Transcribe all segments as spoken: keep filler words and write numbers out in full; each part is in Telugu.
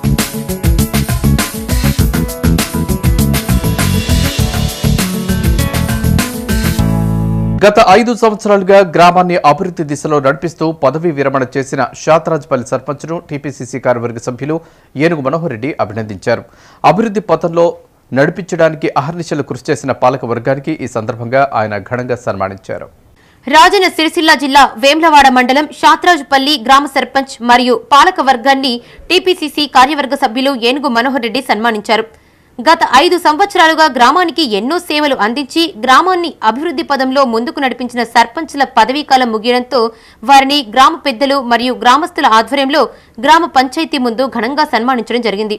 గత ఐదు సంవత్సరాలుగా గ్రామాన్ని అభివృద్ధి దిశలో నడిపిస్తూ పదవీ విరమణ చేసిన శాతరాజ్పల్లి సర్పంచ్ను టీపీసీసీ కార్యవర్గ సభ్యులు ఏనుగు మనోహర్ రెడ్డి అభినందించారు. అభివృద్ధి పథంలో నడిపించడానికి అహర్నిశలు కృషి చేసిన పాలక వర్గానికి ఈ సందర్భంగా ఆయన ఘనంగా సన్మానించారు. రాజన్న సిరిసిల్ల జిల్లా వేమ్లవాడ మండలం శాతరాజ్పల్లి గ్రామ సర్పంచ్ మరియు పాలక వర్గాన్ని టీపీసీసీ కార్యవర్గ సభ్యులు ఏనుగు మనోహర్ రెడ్డి సన్మానించారు. గత ఐదు సంవత్సరాలుగా గ్రామానికి ఎన్నో సేవలు అందించి గ్రామాన్ని అభివృద్ధి పదంలో ముందుకు నడిపించిన సర్పంచ్ల పదవీకాలం ముగియడంతో వారిని గ్రామ పెద్దలు మరియు గ్రామస్తుల ఆధ్వర్యంలో గ్రామ పంచాయతీ ముందు ఘనంగా సన్మానించడం జరిగింది.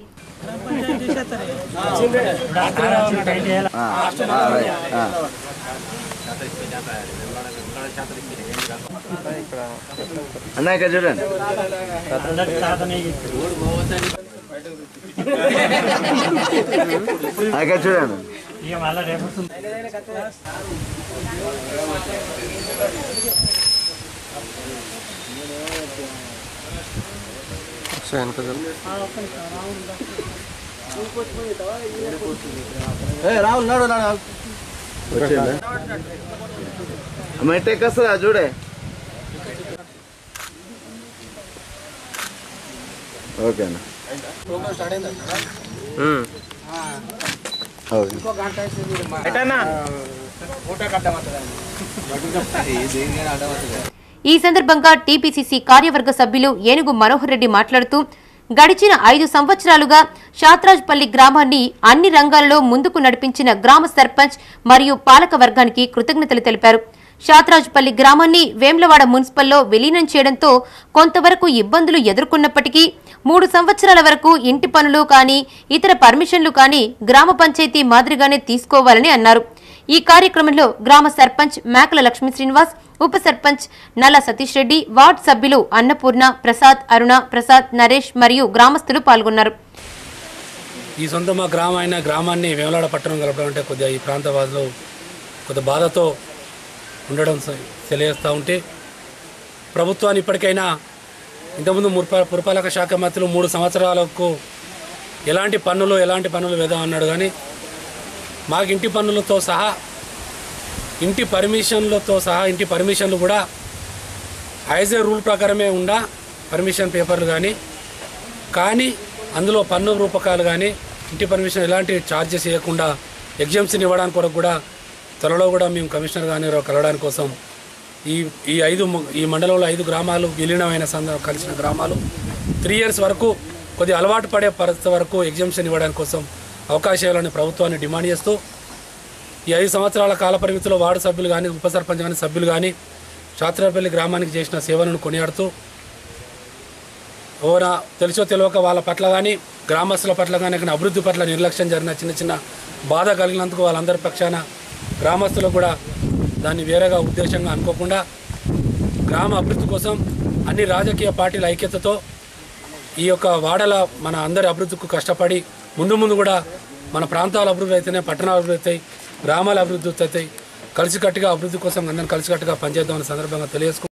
చూడండి రాహుల్ నాడు మెట్టే కసరా చూడే ఓకేనా ఈ సందర్భంగా టీపీసీసీ కార్యవర్గ సభ్యులు ఏనుగు మనోహర్ రెడ్డి మాట్లాడుతూ గడిచిన ఐదు సంవత్సరాలుగా శాతరాజ్పల్లి గ్రామాన్ని అన్ని రంగాలలో ముందుకు నడిపించిన గ్రామ సర్పంచ్ మరియు పాలక వర్గానికి కృతజ్ఞతలు తెలిపారు. శాతరాజ్పల్లి గ్రామాన్ని వేమ్లవాడ మున్సిపల్లో విలీనం చేయడంతో కొంతవరకు ఇబ్బందులు ఎదుర్కొన్నప్పటికీ మూడు సంవత్సరాల వరకు ఇంటి పనులు కానీ ఇతర పర్మిషన్లు కానీ గ్రామ పంచాయతీ మాదిరిగానే తీసుకోవాలని అన్నారు. ఈ కార్యక్రమంలో గ్రామ సర్పంచ్ మేకల లక్ష్మీ శ్రీనివాస్, ఉప సర్పంచ్ నల్ల సతీష్ రెడ్డి, వార్డు సభ్యులు అన్నపూర్ణ, ప్రసాద్, అరుణ, ప్రసాద్, నరేష్ మరియు గ్రామస్తులు పాల్గొన్నారు. ఈ సొంత మా గ్రామం అయిన గ్రామాన్ని వేములవాడ పట్టణం కలపడం అంటే కొద్దిగా ఈ ప్రాంత వాసులు కొద్ది బాధతో ఉండడం తెలియజేస్తూ ఉంటే ప్రభుత్వాన్ని ఇప్పటికైనా ఇంతకుముందు మురపా పురపాలక శాఖ మంత్రులు మూడు సంవత్సరాలకు ఎలాంటి పన్నులు ఎలాంటి పన్నులు వేద్దాం అన్నాడు. కానీ మాకు ఇంటి పన్నులతో సహా ఇంటి పర్మిషన్లతో సహా ఇంటి పర్మిషన్లు కూడా యాజ్ ఏ రూల్ ప్రకారమే ఉండా పర్మిషన్ పేపర్లు కానీ కానీ అందులో పన్ను రూపకాలు కానీ ఇంటి పర్మిషన్ ఎలాంటి ఛార్జెస్ ఇవ్వకుండా ఎగ్జామ్షన్ ఇవ్వడానికి కొరకు కూడా త్వరలో కూడా మేము కమిషనర్ కానీ కలవడానికి కోసం ఈ ఈ ఐదు ఈ మండలంలో ఐదు గ్రామాలు విలీనమైన సందర్భం కలిసిన గ్రామాలు త్రీ ఇయర్స్ వరకు కొద్ది అలవాటు పడే పరిస్థితి వరకు ఎగ్జామ్షన్ ఇవ్వడానికి కోసం అవకాశం ఇవ్వాలని ప్రభుత్వాన్ని డిమాండ్ చేస్తూ ఈ ఐదు సంవత్సరాల కాల పరిమితిలో వార్డు సభ్యులు కానీ ఉప సర్పంచ్ కానీ సభ్యులు కానీ శాతరాజ్పల్లి గ్రామానికి చేసిన సేవలను కొనియాడుతూ ఎవరా తెలుసో తెలియక వాళ్ళ పట్ల కానీ గ్రామస్తుల పట్ల కానీ అభివృద్ధి పట్ల నిర్లక్ష్యం జరిగిన చిన్న చిన్న బాధ కలిగినందుకు వాళ్ళందరి పక్షాన గ్రామస్తులు కూడా దాన్ని వేరేగా ఉద్దేశంగా అనుకోకుండా గ్రామ అభివృద్ధి కోసం అన్ని రాజకీయ పార్టీల ఐక్యతతో ఈ యొక్క వాడల మన అందరి అభివృద్ధికి కష్టపడి ముందు ముందు కూడా మన ప్రాంతాల అభివృద్ధి అయితేనే పట్టణాల అభివృద్ధి అవుతాయి, గ్రామాల అభివృద్ధి అవుతాయి. కలిసికట్టుగా అభివృద్ధి కోసం అందరం కలిసికట్టుగా పనిచేద్దామనే సందర్భంగా తెలియజేసుకుంటాం.